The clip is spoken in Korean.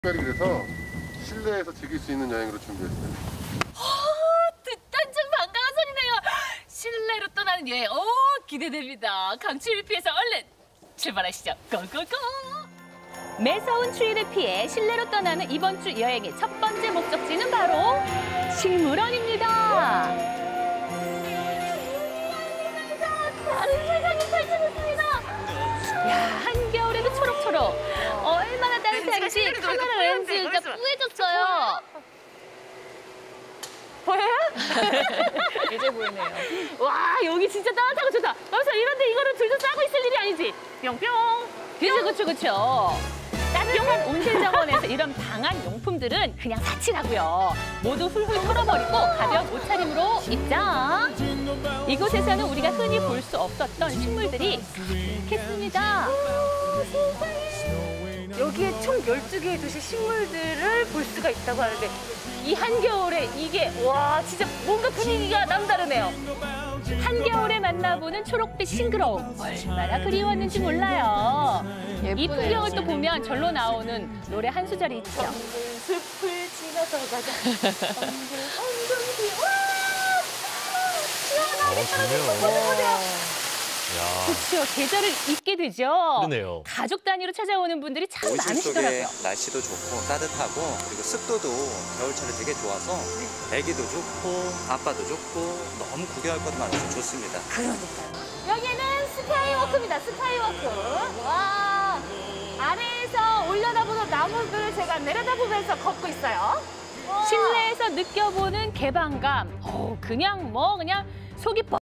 특별히 그래서 실내에서 즐길 수 있는 여행으로 준비했어요. 듣던 중 반가운 소리네요. 실내로 떠나는 여행, 기대됩니다. 강추위를 피해서 얼른 출발하시죠. 고고고! 매서운 추위를 피해 실내로 떠나는 이번 주 여행의 첫 번째 목적지는 바로 식물원입니다. 다른 세상이 펼쳐졌습니다. 야, 한겨울에도 초록초록. 얼마나 따뜻한지 카메라 렌즈가 뿌해졌어요. 보여요? 이제 보이네요. 와, 여기 진짜 따뜻하고 좋다. 그래서 이런데 이거를 둘 다 싸고 있을 일이 아니지. 뿅뿅. 그쵸. 따뜻한 온실 정원에서 이런 방한 용품들은 그냥 사치라고요. 모두 훌훌 털어버리고 가벼운 옷차림으로 입장. 이곳에서는 우리가 흔히 볼 수 없었던 식물들이 가득했습니다. 여기에 총 12개의 도시 식물들을 볼 수가 있다고 하는데 이 한겨울에 이게 와 진짜 뭔가 분위기가 남다르네요. 한겨울에 만나보는 초록빛 싱그러움 얼마나 그리웠는지 몰라요. 이 풍경을 또 보면 절로 나오는 노래 한 소절이 있죠. 숲을 지나서 가자. 엉덩이 시원하게 떨어지는 그렇죠. 계절을 잊게 되죠. 그러네요. 가족 단위로 찾아오는 분들이 참 온실 많으시더라고요. 속에 날씨도 좋고 따뜻하고 그리고 습도도 겨울철에 되게 좋아서 애기도 좋고 아빠도 좋고 너무 구경할 것도 많아서 좋습니다. 여기는 스카이워크입니다. 스카이워크. 와 아래에서 올려다보는 나무들을 제가 내려다보면서 걷고 있어요. 와. 실내에서 느껴보는 개방감. 그냥 속이